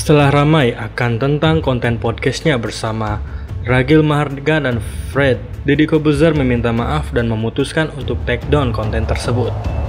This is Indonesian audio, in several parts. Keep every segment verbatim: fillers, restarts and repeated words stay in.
Setelah ramai akan tentang konten podcastnya bersama Ragil Maharga dan Fred, Deddy Corbuzier meminta maaf dan memutuskan untuk take down konten tersebut.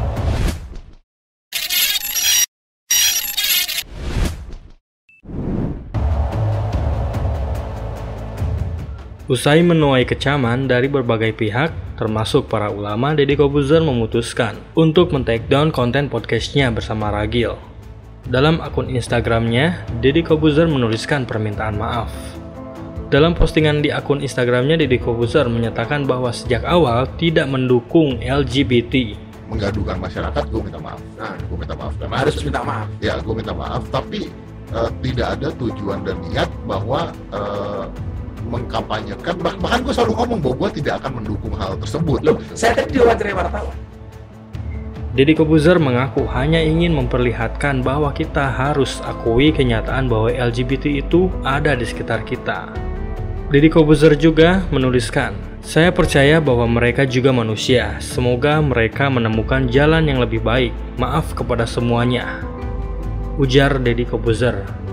Usai menuai kecaman dari berbagai pihak, termasuk para ulama, Deddy Corbuzier memutuskan untuk men-take down konten podcastnya bersama Ragil. Dalam akun Instagramnya, Deddy Corbuzier menuliskan permintaan maaf. Dalam postingan di akun Instagramnya, Deddy Corbuzier menyatakan bahwa sejak awal tidak mendukung L G B T. Menggaduhkan masyarakat, gue minta maaf. Nah, gue minta maaf. Memang harus minta maaf. Ya, gue minta maaf, tapi uh, tidak ada tujuan dan niat bahwa uh, mengkampanyekan. Bah- bahkan gue selalu ngomong bahwa gue tidak akan mendukung hal tersebut. Loh, saya kan diwawancara wartawan. Deddy Corbuzier mengaku hanya ingin memperlihatkan bahwa kita harus akui kenyataan bahwa L G B T itu ada di sekitar kita. Deddy Corbuzier juga menuliskan, "Saya percaya bahwa mereka juga manusia. Semoga mereka menemukan jalan yang lebih baik. Maaf kepada semuanya," ujar Deddy Corbuzier.